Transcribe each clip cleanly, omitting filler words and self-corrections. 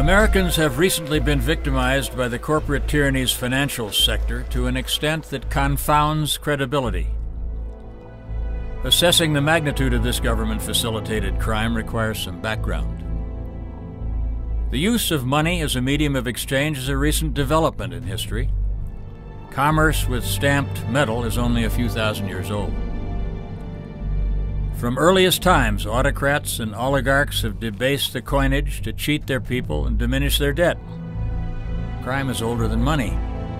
Americans have recently been victimized by the corporate tyranny's financial sector to an extent that confounds credibility. Assessing the magnitude of this government-facilitated crime requires some background. The use of money as a medium of exchange is a recent development in history. Commerce with stamped metal is only a few thousand years old. From earliest times, autocrats and oligarchs have debased the coinage to cheat their people and diminish their debt. Crime is older than money.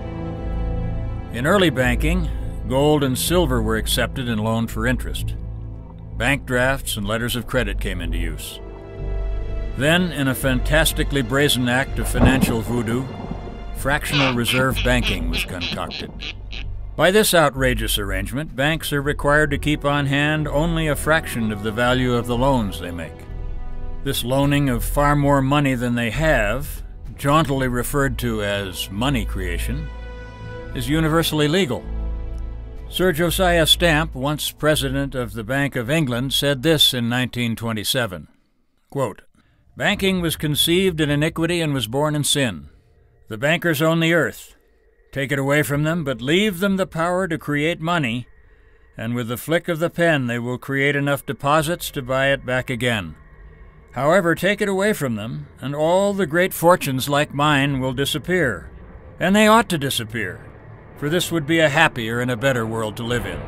In early banking, gold and silver were accepted and loaned for interest. Bank drafts and letters of credit came into use. Then, in a fantastically brazen act of financial voodoo, fractional reserve banking was concocted. By this outrageous arrangement, banks are required to keep on hand only a fraction of the value of the loans they make. This loaning of far more money than they have, jauntily referred to as money creation, is universally legal. Sir Josiah Stamp, once president of the Bank of England, said this in 1927, quote, "Banking was conceived in iniquity and was born in sin. The bankers own the earth. Take it away from them, but leave them the power to create money, and with the flick of the pen they will create enough deposits to buy it back again. However, take it away from them, and all the great fortunes like mine will disappear. And they ought to disappear, for this would be a happier and a better world to live in.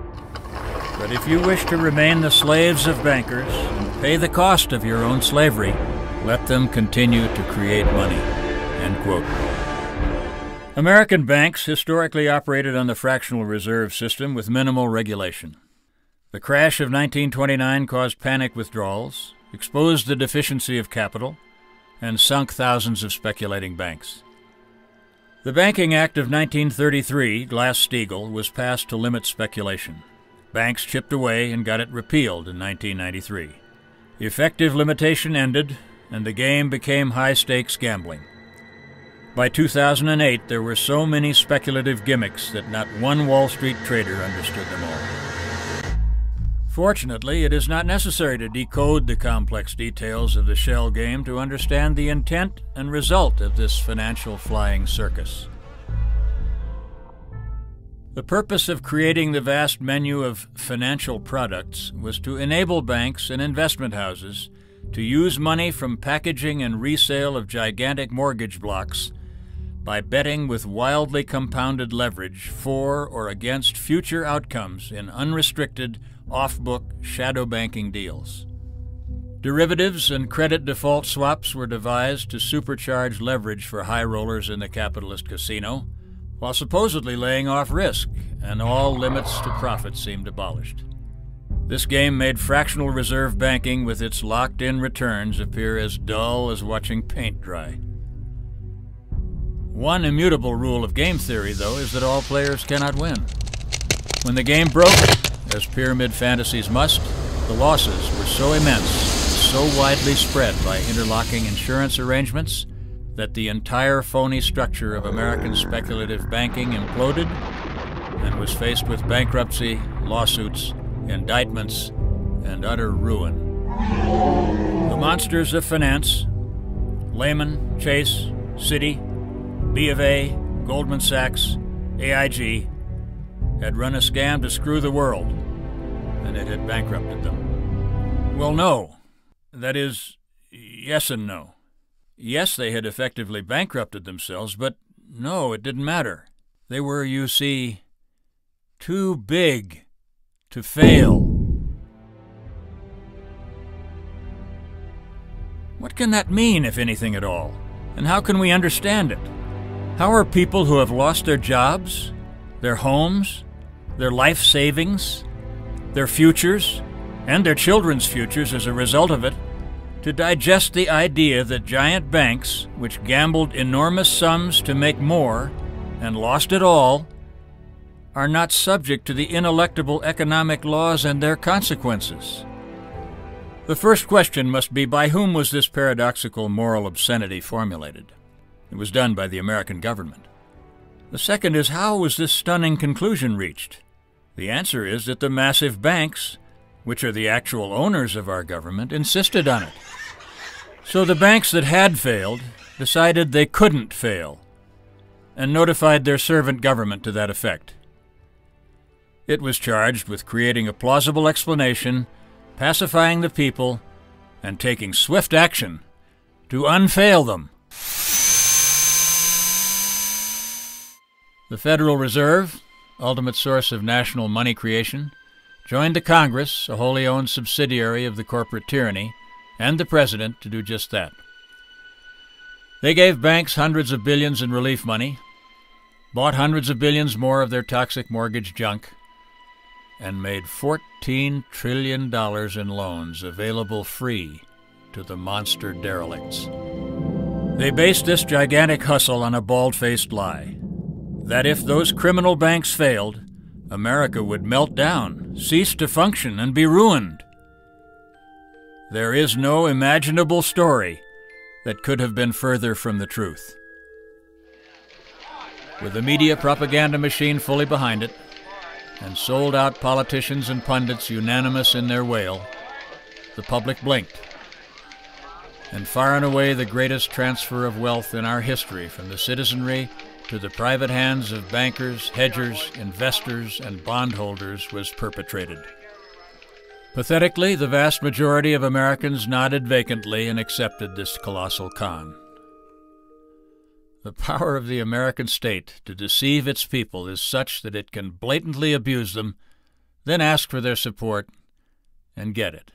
But if you wish to remain the slaves of bankers and pay the cost of your own slavery, let them continue to create money." End quote. American banks historically operated on the fractional reserve system with minimal regulation. The crash of 1929 caused panic withdrawals, exposed the deficiency of capital, and sunk thousands of speculating banks. The Banking Act of 1933, Glass-Steagall, was passed to limit speculation. Banks chipped away and got it repealed in 1993. The effective limitation ended, and the game became high-stakes gambling. By 2008, there were so many speculative gimmicks that not one Wall Street trader understood them all. Fortunately, it is not necessary to decode the complex details of the shell game to understand the intent and result of this financial flying circus. The purpose of creating the vast menu of financial products was to enable banks and investment houses to use money from packaging and resale of gigantic mortgage blocks by betting with wildly compounded leverage for or against future outcomes in unrestricted, off-book shadow banking deals. Derivatives and credit default swaps were devised to supercharge leverage for high rollers in the capitalist casino, while supposedly laying off risk, and all limits to profit seemed abolished. This game made fractional reserve banking with its locked-in returns appear as dull as watching paint dry. One immutable rule of game theory, though, is that all players cannot win. When the game broke, as pyramid fantasies must, the losses were so immense, so widely spread by interlocking insurance arrangements, that the entire phony structure of American speculative banking imploded and was faced with bankruptcy, lawsuits, indictments, and utter ruin. The monsters of finance, Lehman, Chase, Citi, B of A, Goldman Sachs, AIG, had run a scam to screw the world, and it had bankrupted them. Well, no. That is, yes and no. Yes, they had effectively bankrupted themselves, but no, it didn't matter. They were, you see, too big to fail. What can that mean, if anything at all? And how can we understand it? How are people who have lost their jobs, their homes, their life savings, their futures, and their children's futures as a result of it, to digest the idea that giant banks, which gambled enormous sums to make more and lost it all, are not subject to the ineluctable economic laws and their consequences? The first question must be, by whom was this paradoxical moral obscenity formulated? It was done by the American government. The second is, how was this stunning conclusion reached? The answer is that the massive banks, which are the actual owners of our government, insisted on it. So the banks that had failed decided they couldn't fail and notified their servant government to that effect. It was charged with creating a plausible explanation, pacifying the people, and taking swift action to unfail them. The Federal Reserve, ultimate source of national money creation, joined the Congress, a wholly owned subsidiary of the corporate tyranny, and the President to do just that. They gave banks hundreds of billions in relief money, bought hundreds of billions more of their toxic mortgage junk, and made $14 trillion in loans available free to the monster derelicts. They based this gigantic hustle on a bald-faced lie, that if those criminal banks failed, America would melt down, cease to function, and be ruined. There is no imaginable story that could have been further from the truth. With the media propaganda machine fully behind it, and sold-out politicians and pundits unanimous in their wail, the public blinked. And far and away the greatest transfer of wealth in our history from the citizenry to the private hands of bankers, hedgers, investors, and bondholders was perpetrated. Pathetically, the vast majority of Americans nodded vacantly and accepted this colossal con. The power of the American state to deceive its people is such that it can blatantly abuse them, then ask for their support, and get it.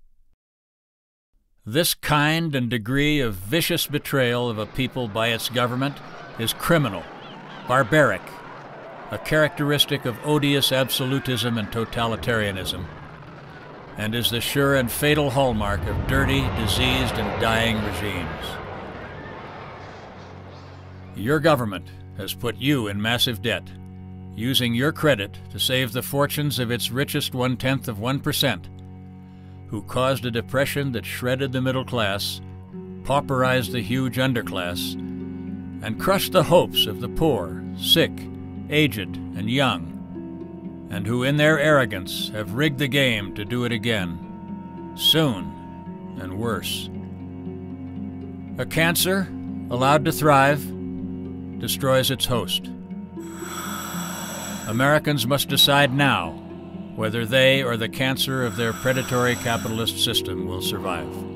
This kind and degree of vicious betrayal of a people by its government is criminal, barbaric, a characteristic of odious absolutism and totalitarianism, and is the sure and fatal hallmark of dirty, diseased, and dying regimes. Your government has put you in massive debt, using your credit to save the fortunes of its richest 0.1%, who caused a depression that shredded the middle class, pauperized the huge underclass, and crushed the hopes of the poor, sick, aged, and young, and who in their arrogance have rigged the game to do it again, soon and worse. A cancer, allowed to thrive, destroys its host. Americans must decide now whether they or the cancer of their predatory capitalist system will survive.